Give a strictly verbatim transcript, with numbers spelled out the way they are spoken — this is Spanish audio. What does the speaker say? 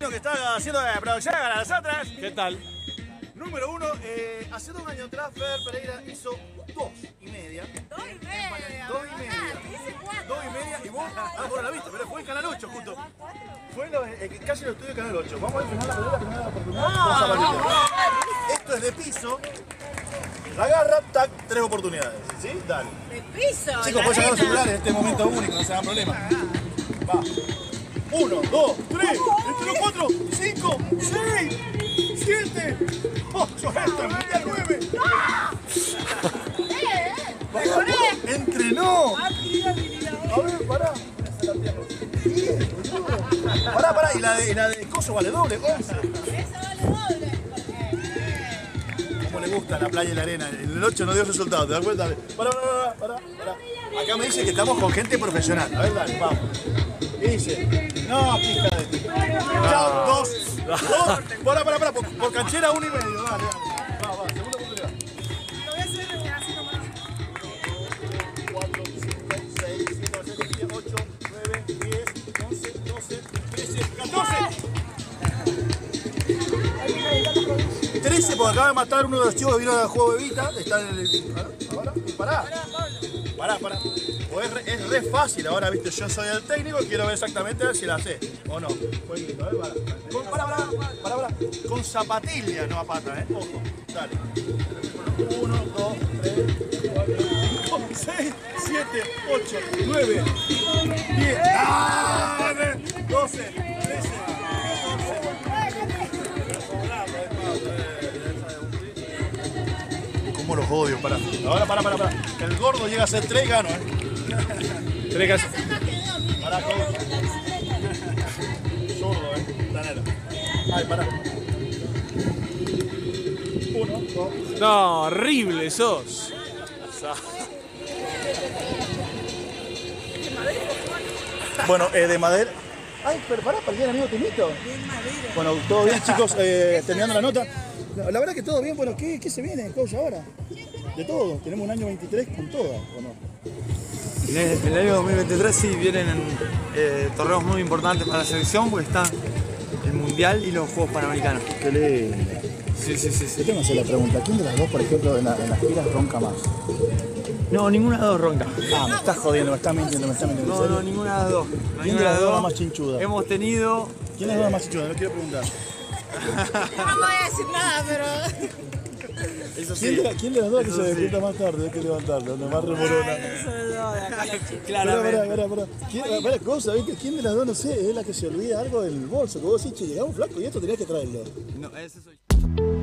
que está haciendo de producción para nosotras. ¿Qué tal? Número uno, eh, hace dos años atrás Fer Pereira hizo dos y media. Dos y media. Dos y media. Dice cuatro. Dos y media y vos, ah, vos no la viste, pero fue en Canal ocho justo. Fue en lo, eh, casi en el estudio de Canal ocho. Vamos a ver, final la primera, primera oportunidad. Vamos a partir. Esto es de piso. La agarra, tac, tres oportunidades. ¿Sí? Dale. De piso. Chicos, pueden sacar los celulares en este momento único, no se hagan problema. Va. Uno, dos, tres, cuatro, cinco, seis, siete, ocho, nueve. ¡Eh, eh! ¡Entrenó! A ver, pará. Pará, pará. Y la de, y la de coso vale doble, once. Eso vale doble. Como le gusta la playa y la arena. El ocho no dio resultado, ¿te das cuenta? Pará, pará, pará, pará. Acá me dice que estamos con gente profesional. A ver, dale, vamos. ¿Qué dice? No, pija de ti. Chao, dos. Dos. Pará, pará, pará. Por, por canchera, uno y medio. Dale, dale. Va, va, segunda oportunidad. Lo voy a hacer así nomás. cuatro, cinco, seis, siete, ocho, nueve, diez, once, doce, trece, catorce. trece, porque acaba de matar uno de los chicos que vino del juego de Vita. Está en el. Ahora, pará. Pará, pará. O es, re, es re fácil ahora, viste, yo soy el técnico y quiero ver exactamente a ver si la sé o no. Jueguito, a ver, pará. Con, pará, pará, pará, pará. Con zapatilla, no a pata, eh. Ojo, dale. uno, dos, tres, cuatro, cinco, seis, siete, ocho, nueve, diez, doce, trece, catorce. ¿Cómo los odio? Pará. Ahora, pará, pará, pará. El gordo llega a ser tres y gano, eh. Tres que hacer. Pará, coach. Zurdo, eh. Danero. Ay, pará. Uno, dos. No, horrible sos. Bueno, eh, de madera. Ay, pero pará, para el amigo Timito. Bueno, todo bien, chicos, eh, terminando la nota. La, la verdad que todo bien, bueno, ¿qué, qué se viene, coach, ahora? De todo, tenemos un año veintitrés con toda, ¿o no? En el, en el año dos mil veintitrés sí vienen eh, torneos muy importantes para la selección porque está el Mundial y los Juegos Panamericanos. Qué lindo. Sí, sí, sí. Yo sí. tengo que hacer la pregunta, ¿quién de las dos, por ejemplo, en, la, en las giras ronca más? No, ninguna de las dos ronca. Ah, me estás jodiendo, me estás mintiendo, me estás mintiendo. No, no, ninguna de las dos. No, ¿Quién de las dos es más chinchuda? Hemos tenido... ¿Quién de las dos es más chinchuda? No quiero preguntar. No voy a decir nada, pero... Eso sí. ¿Quién de, la, ¿Quién de las dos que Eso se sí. despierta más tarde? Hay que levantarlo, no más remorona. Claramente. Pará, pará, pará. ¿Quién, pará, cosa, ¿viste? ¿Quién de las dos, no sé, es la que se olvida algo del bolso? Que vos decís, che, llegamos flaco y esto tenías que traerlo. No, ese soy yo.